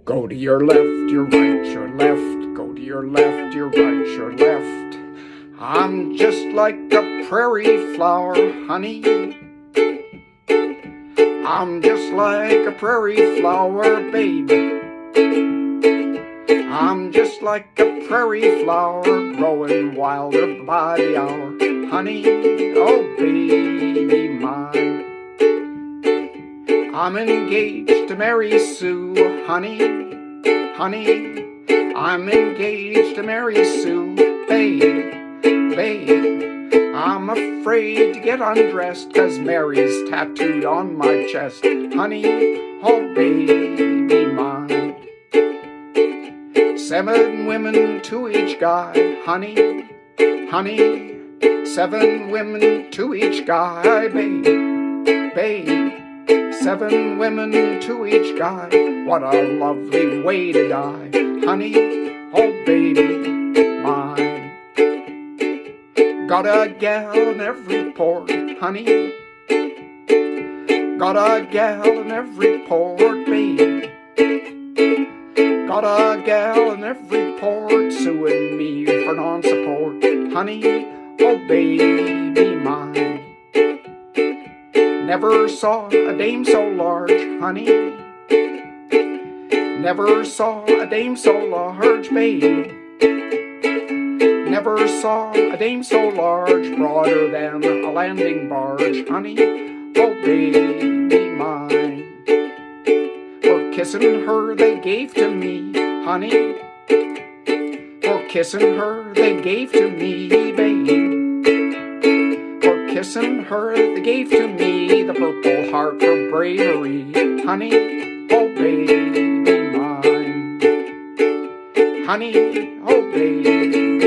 Go to your left, your right, your left. Go to your left, your right, your left. I'm just like a prairie flower, honey. I'm just like a prairie flower, babe. I'm just like a prairie flower, growing wilder by the hour, honey, oh baby mine. I'm engaged to marry Sue, honey, honey. I'm engaged to marry Sue, babe, babe. I'm afraid to get undressed, 'cause Mary's tattooed on my chest, honey, oh baby mine. 7 women to each guy, honey, honey. 7 women to each guy, babe, babe. 7 women to each guy. What a lovely way to die, honey, oh baby mine. Got a gal in every port, honey. Got a gal in every port, babe. Got a gal in every port, suing me for non-support, honey, oh baby mine. Never saw a dame so large, honey. Never saw a dame so large, babe. Never saw a dame so large, broader than a landing barge, honey, oh baby mine. For kissing her they gave to me, honey. For kissing her they gave to me, babe. For kissing her they gave to me the Purple Heart for bravery, honey, oh baby mine. Honey, oh baby